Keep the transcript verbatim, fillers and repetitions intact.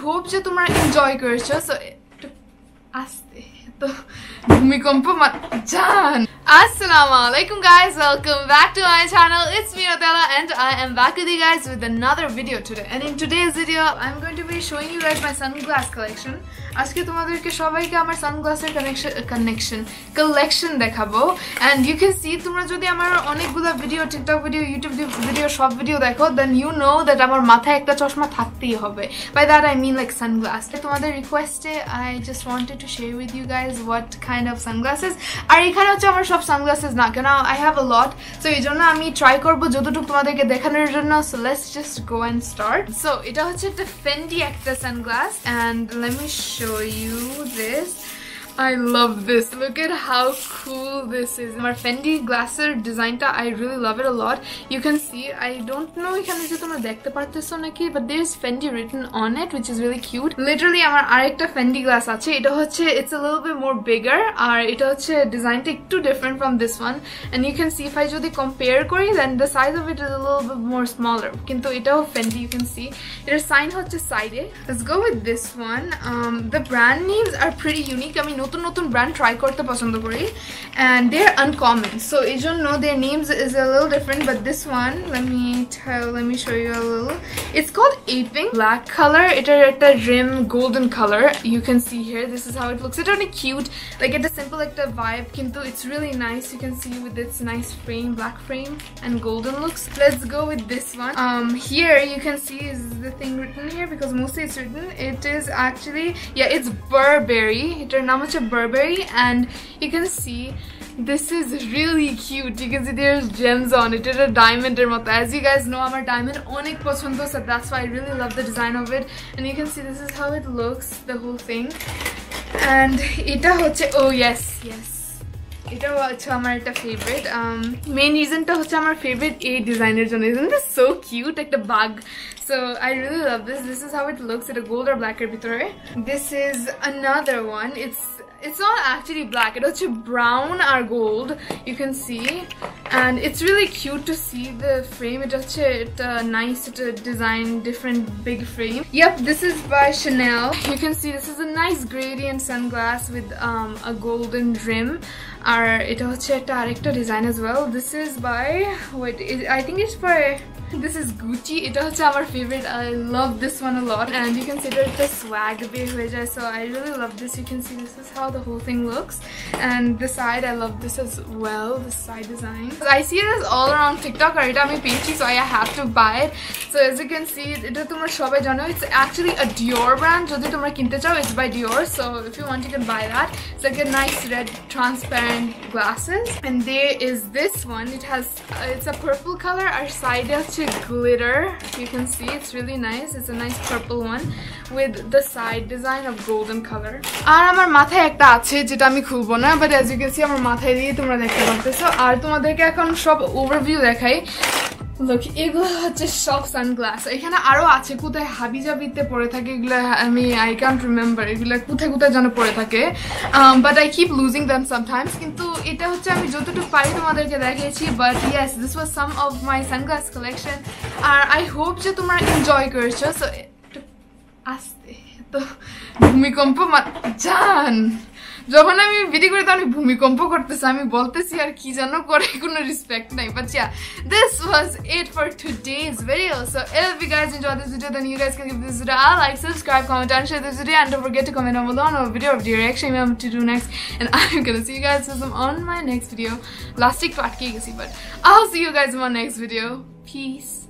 hope যে তোমরা enjoy করছো সো আস্তে তো ভূমিকম্প জান Assalamu alaikum guys, welcome back to my channel. It's me Nutella and I am back with you guys with another video today. And in today's video I'm going to be showing you guys my sunglass collection. আজকে তোমাদেরকে সবাইকে আমার সানগ্লাসের connection connection collection দেখাবো and you can see তোমরা যদি আমার অনেকগুলো video TikTok video YouTube video সব ভিডিও দেখো then you know that আমার মাথায় একটা চশমা থাকতেই হবে. By that I mean like sunglass. তোমাদের রিকোয়েস্টে I just wanted to share with you guys what kind of sunglasses. আর এখানে হচ্ছে আমার সব সানগ্লাসেস না কেন I have a lot. So এই জন্য আমি ট্রাই করব যতটুকু তোমাদেরকে দেখানোর জন্য. So let's just go and start. So এটা হচ্ছে একটা Fendi একটা sunglass and let me show show you this. I love this. Look at how cool this is. My Fendi glasser design ta I really love it a lot. You can see I don't know ekhane je tomra dekhte partecho naki but there's Fendi written on it which is really cute. Literally amar arekta Fendi glass ache eta hocche it's a little bit more bigger ar eta hocche design ta ekটু different from this one and you can see if I jodi compare kori then the size of it is a little bit more smaller kintu etao Fendi you can see etar sign hocche side e. Let's go with this one. Um the brand names are pretty unique. I mean নতুন নতুন brand try করতে পছন্দ করি and they're uncommon so এই জন্য their names is a little different but this one let me tell let me show you a little. It's called Aping. Black color এটার একটা rim golden color you can see here. This is how it looks. It's really cute like it's a simple like the vibe kintu it's really nice. You can see with its nice frame black frame and golden looks. Let's go with this one. Um here you can see is the thing written here because mostly it's written it is actually yeah it's Burberry. এটার নাম হচ্ছে Burberry and you can see this is really cute. You can see there's gems on it. It's a diamond er moto. As you guys know amar diamond onek pochondo so that's why I really love the design of it and you can see this is how it looks the whole thing and eta hocche oh yes yes এটা হচ্ছে আমার একটা favourite main রিজনটা হচ্ছে আমার favourite এই ডিজাইনের জন্য. Isn't this so cute একটা bug so I really love this. This is how it looks at a gold or black এর ভিতরে. This is another one. It's it's not actually black. It হচ্ছে brown or gold you can see and it's really cute to see the frame. It হচ্ছে এটা nice এটা design different big frame. Yep, this is by Chanel. You can see this is a nice gradient sunglass with um a golden rim. Or এটা হচ্ছে একটা আরেকটা design as well. This is by wait it, I think it's by this is Gucci. এটা হচ্ছে আমার favorite. I love this one a lot and you can see that the swag বের হয়ে যায় so I really love this. You can see this is how the whole thing looks and the side I love this as well, the side design. I see this all around TikTok আর এটা আমি পেয়েছি so I have to buy it. So as you can see এটা তোমরা সবাই জানো it's actually a Dior brand. যদি তোমরা কিনতে চাও it's by Dior so if you want you can buy that. It's like a nice red transparent glasses and there is this one. It has uh, it's a purple color our side হচ্ছে glitter. You can see it's really nice. It's a nice purple one with the side design of golden color. আর আমার মাথায় একটা আছে যেটা আমি খুলবো না but as you can see আমার মাথায় দিয়ে তোমরা দেখতে পাচ্ছো আর তোমাদেরকে এখন সব ওভারভিউ দেখাই. Look, এগুলো হচ্ছে সব সানগ্লাস. এখানে আরো আছে কোথায় হাবিজাবিতে পড়ে থাকে এগুলো আমি I can't remember এগুলো কোথায় কোথায় যেন পড়ে থাকে but I keep losing them sometimes কিন্তু এটা হচ্ছে আমি যতটুকু পারি তোমাদেরকে দেখিয়েছি but yes this was some of my sunglass collection R I hope যে তোমরা এনজয় করেছো so আস্তে তো ভূমিকম্প জান যখন আমি ভিডিও করি তখন ভূমিকম্প করতেছি আমি বলতেছি আর কি জানো করে কোনো রেসপেক্ট নাই but yeah this was it for today's video. So if you guys enjoyed this video then you guys can give this video a like, subscribe, comment and share this video and don't forget to comment down below on a video of the reaction you want to do next and I'm gonna see you guys on my next video. Plastic part ki gesi but I'll see you guys in my next video. Peace.